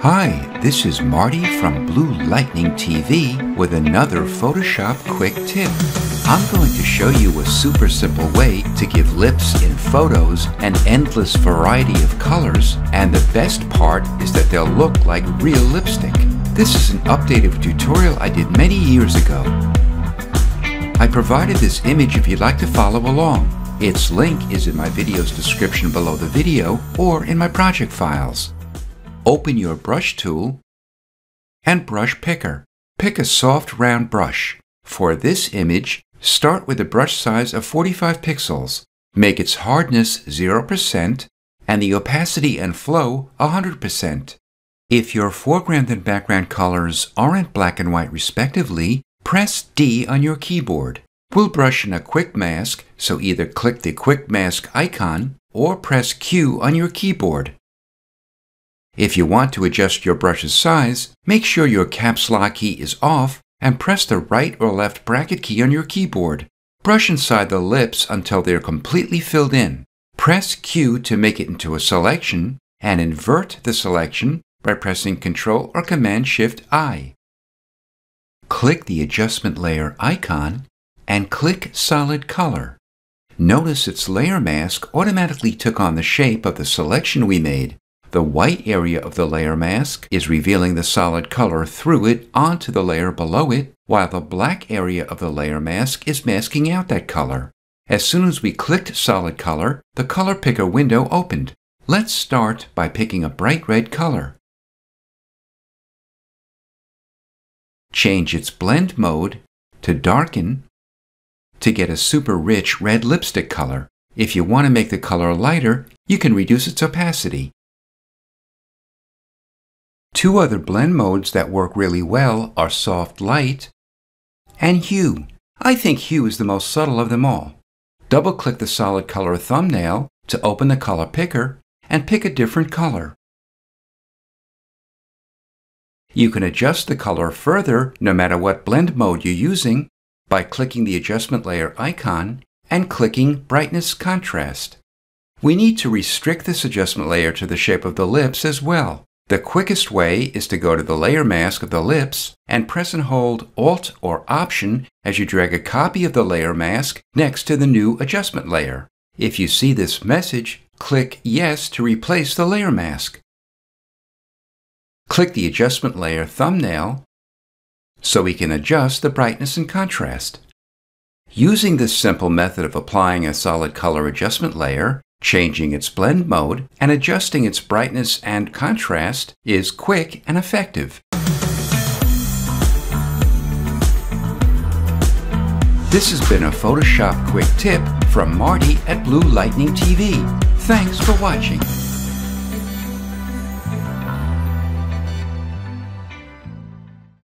Hi, this is Marty from Blue Lightning TV with another Photoshop quick tip. I'm going to show you a super simple way to give lips in photos an endless variety of colors, and the best part is that they'll look like real lipstick. This is an updated tutorial I did many years ago. I provided this image if you'd like to follow along. Its link is in my video's description below the video or in my project files. Open your brush tool and brush picker. Pick a soft round brush. For this image, start with a brush size of 45 pixels. Make its hardness 0% and the opacity and flow 100%. If your foreground and background colors aren't black and white respectively, press D on your keyboard. We'll brush in a quick mask, so either click the quick mask icon or press Q on your keyboard. If you want to adjust your brush's size, make sure your caps lock key is off and press the right or left bracket key on your keyboard. Brush inside the lips until they're completely filled in. Press Q to make it into a selection and invert the selection by pressing Ctrl or Command-Shift-I. Click the adjustment layer icon and click Solid Color. Notice its layer mask automatically took on the shape of the selection we made. The white area of the layer mask is revealing the solid color through it onto the layer below it, while the black area of the layer mask is masking out that color. As soon as we clicked Solid Color, the Color Picker window opened. Let's start by picking a bright red color. Change its blend mode to darken to get a super rich red lipstick color. If you want to make the color lighter, you can reduce its opacity. Two other blend modes that work really well are Soft Light and Hue. I think Hue is the most subtle of them all. Double-click the solid color thumbnail to open the color picker and pick a different color. You can adjust the color further no matter what blend mode you're using by clicking the adjustment layer icon and clicking Brightness Contrast. We need to restrict this adjustment layer to the shape of the lips as well. The quickest way is to go to the layer mask of the lips and press and hold Alt or Option as you drag a copy of the layer mask next to the new adjustment layer. If you see this message, click Yes to replace the layer mask. Click the adjustment layer thumbnail so we can adjust the brightness and contrast. Using this simple method of applying a solid color adjustment layer, changing its blend mode, and adjusting its brightness and contrast is quick and effective. This has been a Photoshop quick tip from Marty at Blue Lightning TV. Thanks for watching.